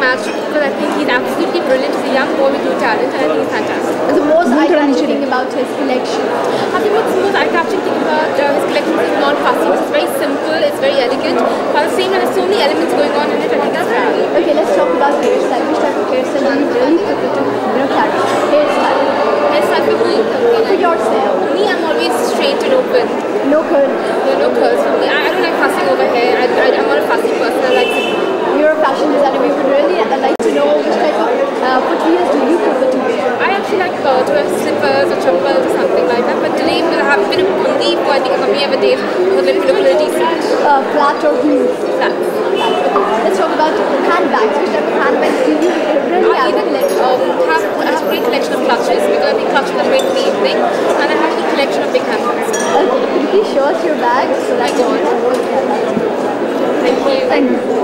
match because I think he's absolutely brilliant. He's a young boy with new talent, and I think he's fantastic. The most eye-catching thing about his collection? I think what's the most eye-catching thing about his collection is not fussy. It's very simple, it's very elegant, but at the same time there's so many elements going on in it. I think that's right. Okay, let's talk about hairstyle. Which type of hairstyle do you really prefer to carry? Hairstyle. Hairstyle for me? For yourself. For me, I'm always straight and open. No curl. No curls for me. I don't like fussing over hair. I'm not a fussy person. I like to. You're a fashion designer. We would really like to know which type of footwear do you prefer to wear? I actually like to wear slippers or chappals or something like that. But today because I have been on leave for I think how many other days, so let me look a little decent. Flat or heels? Flat. Let's talk about handbags. Which type of handbags do you really have? I have a great collection of clutches because I think clutches are great for the evening, and I have a collection of big handbags. Okay, could you please show us your bag so that we can avoid that? Thank you. Thank you.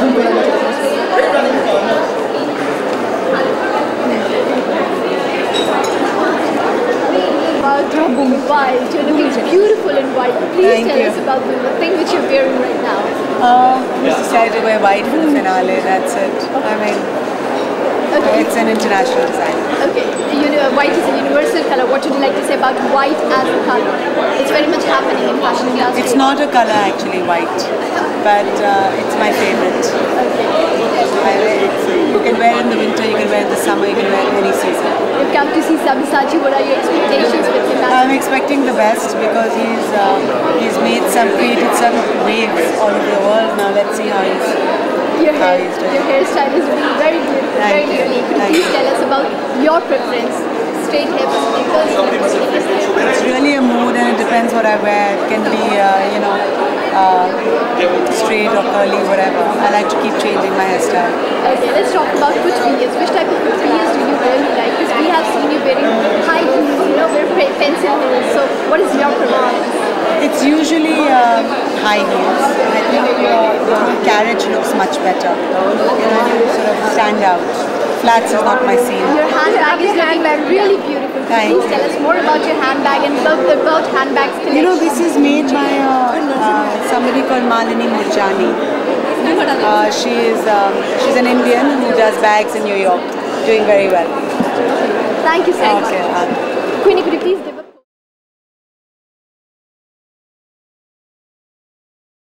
About white, you're looking beautiful in white. Please tell us about the thing which you're wearing right now. I just decided to wear white for the finale, that's it. I mean, it's an international design. Okay, white is a universal color. What would you like to say about white as a color? It's very much happening in fashion industry. It's not a color actually, white, but it's my favorite. Okay. You can wear it in the winter, you can wear it in the summer, you can wear it any season. You've come to see Sabyasachi. What are your expectations with him? I'm expecting the best because he's created some waves all over the world. Now let's see how he's doing. Your hairstyle is really very beautiful, very unique. Could you please tell us about your preference? Straight hair, It's really a mood and it depends what I wear. It can be, straight or curly, whatever. I like to keep changing my hairstyle. Okay, let's talk about footwears. Which type of footwears do you really like? Because we have seen you wearing high heels, very pencil heels. So what is your preference? It's usually high heels. I think the carriage looks much better. You sort of stand out. Flats is not my scene. Your handbag is really beautiful. Please tell us more about your handbag and about handbags collection. This is made by somebody called Malini Murjani. She's an Indian who does bags in New York, doing very well. Thank you so much. Okay. Queenie, could you please give